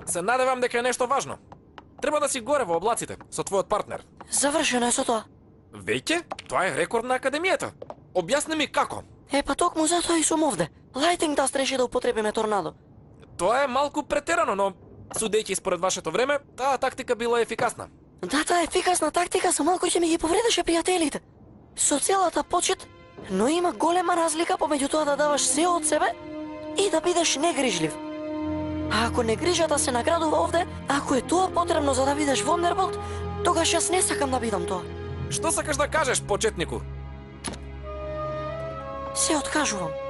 Се надевам дека е нешто важно. Треба да си горе во облаците, со твојот партнер. Завршено е со тоа. Веќе? Тоа е рекорд на академијата. Објасни ми како. Па токму затоа и сум овде. Lightning Dust реши да употребиме торнадо. Тоа е малку претерано, но судејќи според вашето време, таа тактика била ефикасна. Да, таа ефикасна тактика со малку ќе ми ги повредеше пријателите. Со целата почит, но има голема разлика помеѓу тоа да даваш се од себе и да бидеш негрижлив. А ако негрижата се наградува овде, ако е тоа потребно за да бидеш Вондерболт, тогаш јас не сакам да бидам тоа. Што сакаш да кажеш, почетнику? Се откажувам.